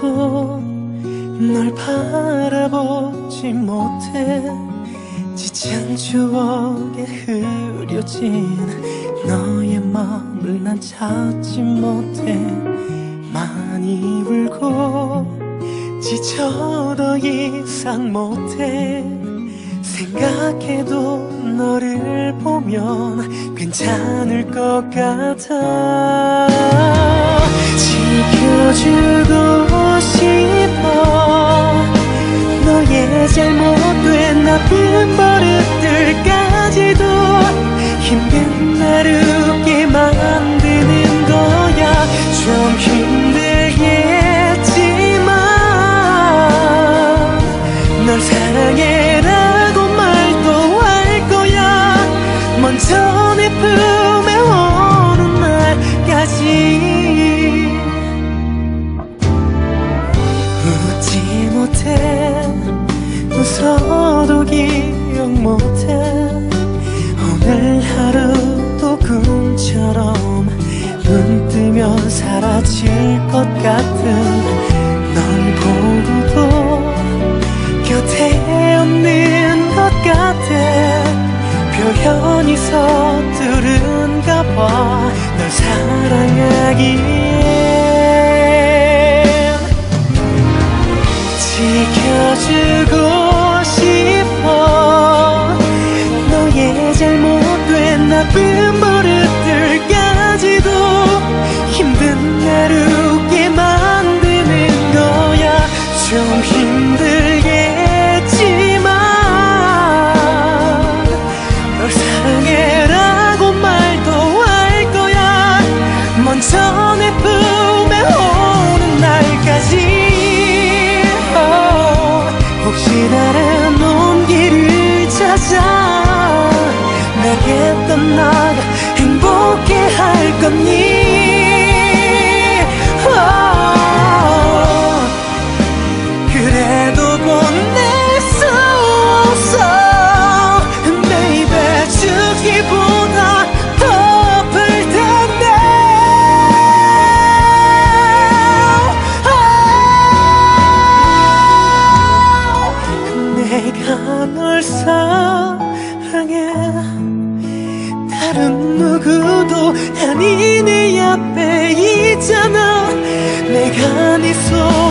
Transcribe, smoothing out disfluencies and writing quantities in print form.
누구도 널 바라보지 못해. 지친 추억에 흐려진 너의 마음을 난 찾지 못해. 많이 울고 지쳐 더 이상 못해. 생각해도 너를 보면 괜찮을 것 같아. 지켜주고 싶어. 너의 잘못된 나쁜 버릇들까지도 힘든 날 웃게 만드는 거야. 좀 힘들겠지만 널 사랑해라고 말도 할 거야. 먼저 내 품에 오는 날까지. 웃지 못해, 웃어도 기억 못해. 오늘 하루도 꿈처럼 눈 뜨면 사라질 것 같은 널 보고도 곁에 없는 것 같아. 표현이 서투른가 봐 널 사랑하기엔. 지켜주고 싶어. 너의 잘못된 나쁜 버릇들까지도 힘든 날 웃게 만드는 거야. 좀 힘들겠지만 널 사랑해라고 말도 할 거야. 먼저 내 품에 오는 날까지. 혹시 다른 온 길을 찾아 내게 떠나가 행복해 할 거니. 그래도 보낼 수 없어 baby. 주기보다 더 아플 텐데. 내가 널 사랑해. 다른 누구도 아니 내 앞에 있잖아. 내가 네 손